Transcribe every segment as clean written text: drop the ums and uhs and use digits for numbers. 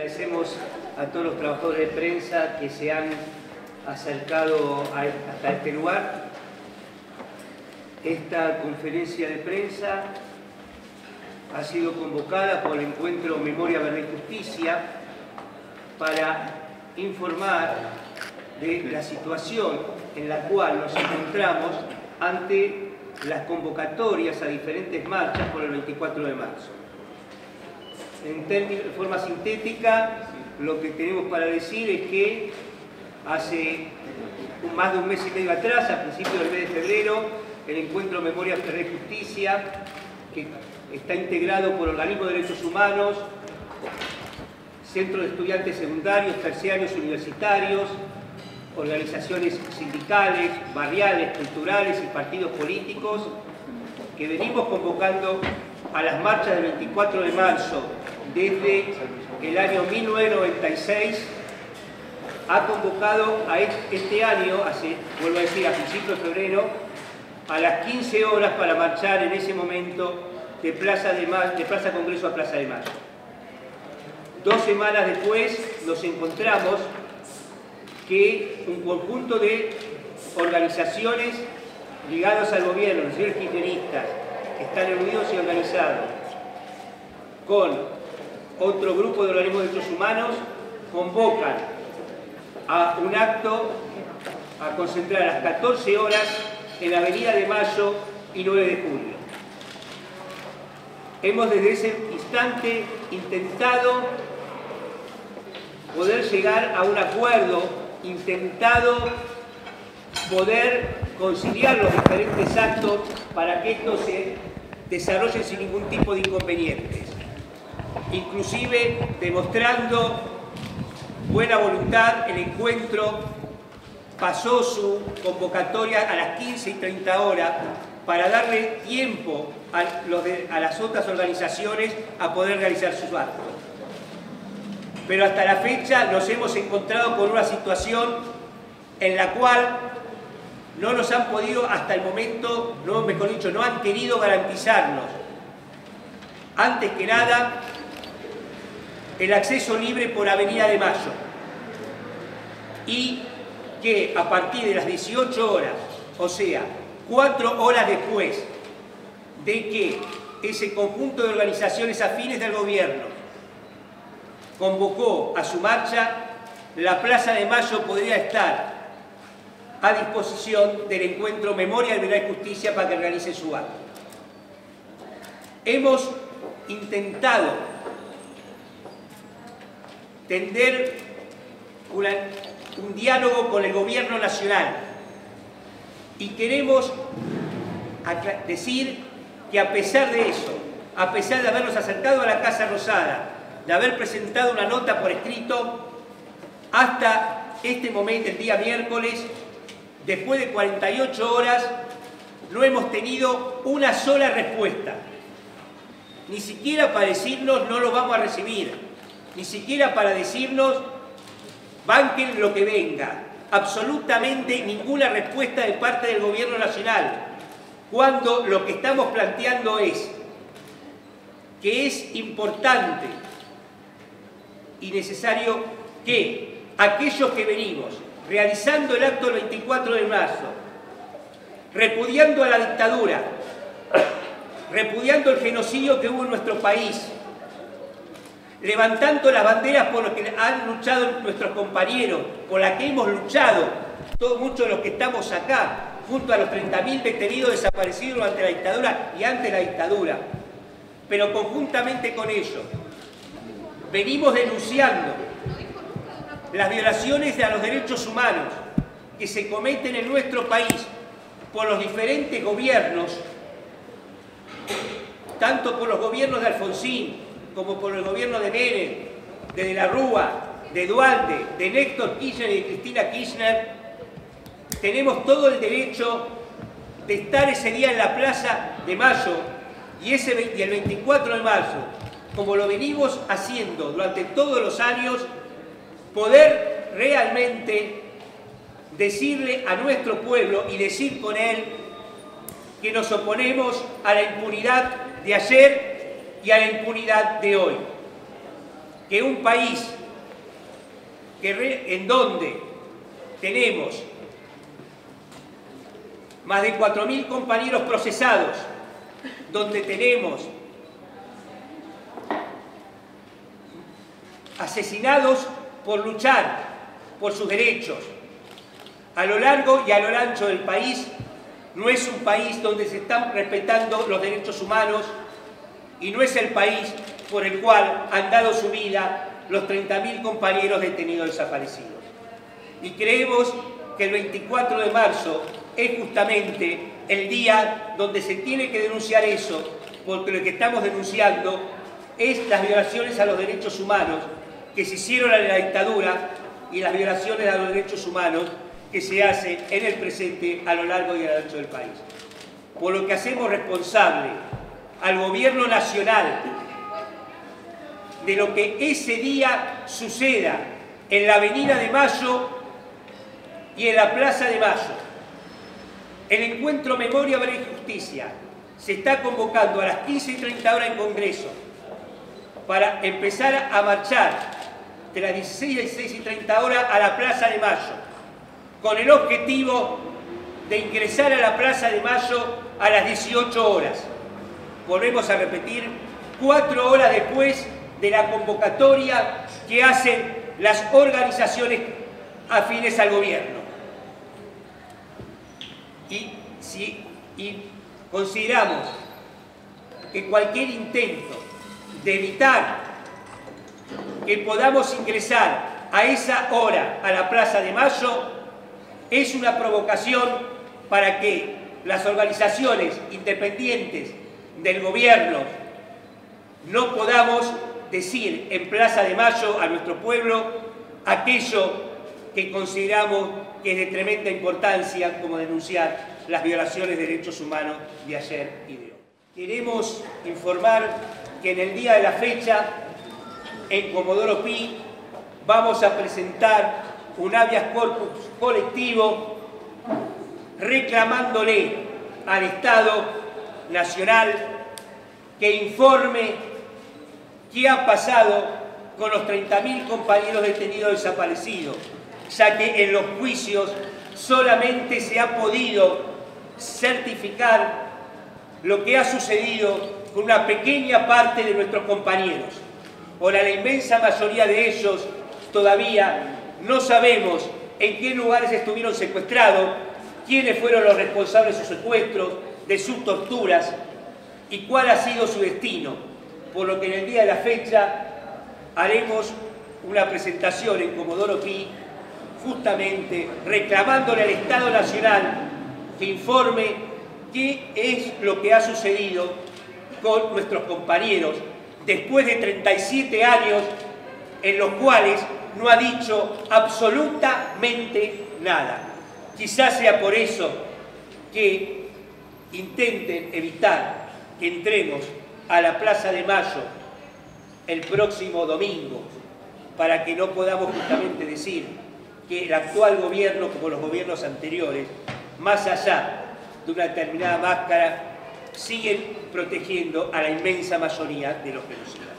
agradecemos a todos los trabajadores de prensa que se han acercado hasta este lugar. Esta conferencia de prensa ha sido convocada por el encuentro Memoria, Verdad y Justicia para informar de la situación en la cual nos encontramos ante las convocatorias a diferentes marchas por el 24 de marzo. De forma sintética, lo que tenemos para decir es que hace más de un mes y medio atrás, a principios del mes de febrero, el encuentro Memoria, Verdad y Justicia, que está integrado por organismos de derechos humanos, centros de estudiantes secundarios, terciarios, universitarios, organizaciones sindicales, barriales, culturales y partidos políticos, que venimos convocando a las marchas del 24 de marzo desde el año 1996, ha convocado a este año, vuelvo a decir, a principios de febrero, a las 15 horas para marchar en ese momento de Plaza Congreso a Plaza de Mayo. 2 semanas después nos encontramos que un conjunto de organizaciones ligadas al gobierno, los señores kirchneristas, que están reunidos y organizados, con otro grupo de organismos de derechos humanos, convocan a un acto a concentrar a las 14 horas en la Avenida de Mayo y 9 de julio. Hemos desde ese instante intentado poder llegar a un acuerdo, intentado poder conciliar los diferentes actos para que esto se desarrolle sin ningún tipo de inconvenientes, inclusive demostrando buena voluntad. El encuentro pasó su convocatoria a las 15:30 horas para darle tiempo a las otras organizaciones a poder realizar sus actos. Pero hasta la fecha nos hemos encontrado con una situación en la cual no nos han podido, hasta el momento, mejor dicho, no han querido garantizarnos, antes que nada, el acceso libre por Avenida de Mayo, y que a partir de las 18 horas, o sea, 4 horas después de que ese conjunto de organizaciones afines del gobierno convocó a su marcha, la Plaza de Mayo podría estar a disposición del encuentro Memoria, Verdad y Justicia para que realice su acto. Hemos intentado tender un diálogo con el gobierno nacional y queremos decir que a pesar de eso, a pesar de habernos acercado a la Casa Rosada, de haber presentado una nota por escrito, hasta este momento, el día miércoles, después de 48 horas, no hemos tenido una sola respuesta. Ni siquiera para decirnos no lo vamos a recibir, ni siquiera para decirnos banquen lo que venga. Absolutamente ninguna respuesta de parte del gobierno nacional, cuando lo que estamos planteando es que es importante y necesario que aquellos que venimos realizando el acto del 24 de marzo, repudiando a la dictadura, repudiando el genocidio que hubo en nuestro país, levantando las banderas por las que han luchado nuestros compañeros, por las que hemos luchado muchos de los que estamos acá, junto a los 30.000 detenidos desaparecidos durante la dictadura y antes de la dictadura. Pero conjuntamente con ello, venimos denunciando las violaciones a los derechos humanos que se cometen en nuestro país por los diferentes gobiernos, tanto por los gobiernos de Alfonsín como por el gobierno de Menem, de la Rúa, de Dualde, de Néstor Kirchner y de Cristina Kirchner. Tenemos todo el derecho de estar ese día en la Plaza de Mayo y el 24 de marzo, como lo venimos haciendo durante todos los años, poder realmente decirle a nuestro pueblo y decir con él que nos oponemos a la impunidad de ayer y a la impunidad de hoy. Que un país en donde tenemos más de 4.000 compañeros procesados, donde tenemos asesinados por luchar por sus derechos. A lo largo y a lo ancho del país, no es un país donde se están respetando los derechos humanos y no es el país por el cual han dado su vida los 30.000 compañeros detenidos desaparecidos. Y creemos que el 24 de marzo es justamente el día donde se tiene que denunciar eso, porque lo que estamos denunciando es las violaciones a los derechos humanos que se hicieron en la dictadura y las violaciones a los derechos humanos que se hacen en el presente a lo largo y a lo ancho del país. Por lo que hacemos responsable al gobierno nacional de lo que ese día suceda en la Avenida de Mayo y en la Plaza de Mayo. El encuentro Memoria, Verdad y Justicia se está convocando a las 15:30 horas en Congreso para empezar a marchar de las 16:30 horas a la Plaza de Mayo, con el objetivo de ingresar a la Plaza de Mayo a las 18 horas. Volvemos a repetir, 4 horas después de la convocatoria que hacen las organizaciones afines al gobierno. Y consideramos que cualquier intento de evitar que podamos ingresar a esa hora a la Plaza de Mayo es una provocación para que las organizaciones independientes del gobierno no podamos decir en Plaza de Mayo a nuestro pueblo aquello que consideramos que es de tremenda importancia, como denunciar las violaciones de derechos humanos de ayer y de hoy. Queremos informar que en el día de la fecha, en Comodoro Pi, vamos a presentar un habeas corpus colectivo reclamándole al Estado Nacional que informe qué ha pasado con los 30.000 compañeros detenidos desaparecidos, ya que en los juicios solamente se ha podido certificar lo que ha sucedido con una pequeña parte de nuestros compañeros. Ahora, la inmensa mayoría de ellos todavía no sabemos en qué lugares estuvieron secuestrados, quiénes fueron los responsables de sus secuestros, de sus torturas y cuál ha sido su destino. Por lo que en el día de la fecha haremos una presentación en Comodoro Pi justamente reclamándole al Estado Nacional que informe qué es lo que ha sucedido con nuestros compañeros después de 37 años en los cuales no ha dicho absolutamente nada. Quizás sea por eso que intenten evitar que entremos a la Plaza de Mayo el próximo domingo, para que no podamos justamente decir que el actual gobierno, como los gobiernos anteriores, más allá de una determinada máscara, siguen protegiendo a la inmensa mayoría de los venezolanos.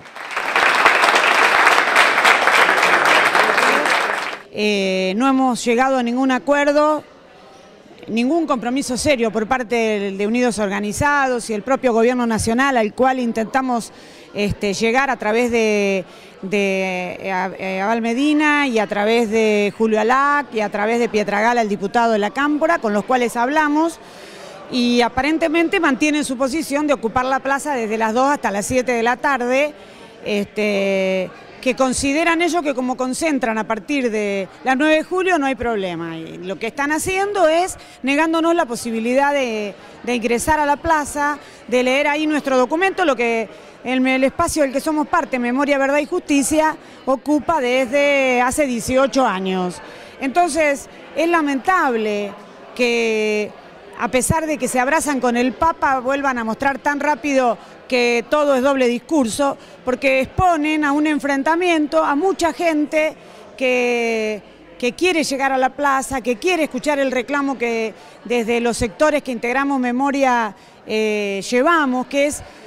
No hemos llegado a ningún acuerdo, ningún compromiso serio por parte de Unidos Organizados y el propio Gobierno Nacional, al cual intentamos llegar a través de Abal Medina y a través de Julio Alac y a través de Pietragala, el diputado de la Cámpora, con los cuales hablamos, y aparentemente mantienen su posición de ocupar la plaza desde las 2 hasta las 7 de la tarde, que consideran ellos que como concentran a partir de las 9 de julio no hay problema. Y lo que están haciendo es negándonos la posibilidad de ingresar a la plaza, de leer ahí nuestro documento, lo que el espacio del que somos parte, Memoria, Verdad y Justicia, ocupa desde hace 18 años. Entonces, es lamentable que, a pesar de que se abrazan con el Papa, vuelvan a mostrar tan rápido que todo es doble discurso, porque exponen a un enfrentamiento a mucha gente que quiere llegar a la plaza, que quiere escuchar el reclamo que desde los sectores que integramos Memoria llevamos, que es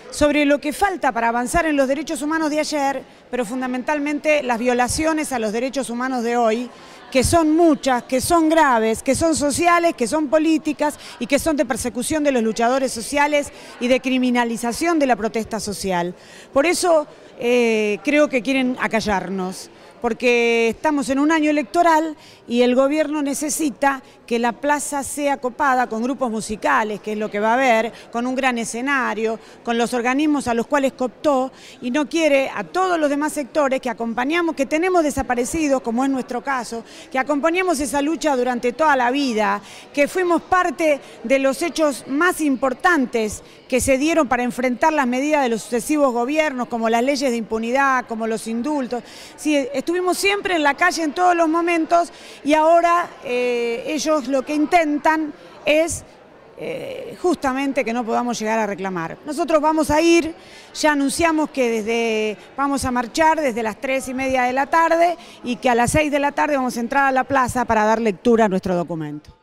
sobre lo que falta para avanzar en los derechos humanos de ayer, pero fundamentalmente las violaciones a los derechos humanos de hoy, que son muchas, que son graves, que son sociales, que son políticas y que son de persecución de los luchadores sociales y de criminalización de la protesta social. Por eso creo que quieren acallarnos, porque estamos en un año electoral y el gobierno necesita que la plaza sea copada con grupos musicales, que es lo que va a haber, con un gran escenario, con los organismos a los cuales cooptó, y no quiere a todos los demás sectores que acompañamos, que tenemos desaparecidos, como es nuestro caso, que acompañamos esa lucha durante toda la vida, que fuimos parte de los hechos más importantes que se dieron para enfrentar las medidas de los sucesivos gobiernos, como las leyes de impunidad, como los indultos. Sí, estuvimos siempre en la calle en todos los momentos y ahora ellos lo que intentan es justamente que no podamos llegar a reclamar. Nosotros vamos a ir, ya anunciamos que vamos a marchar desde las 3:30 de la tarde y que a las 6 de la tarde vamos a entrar a la plaza para dar lectura a nuestro documento.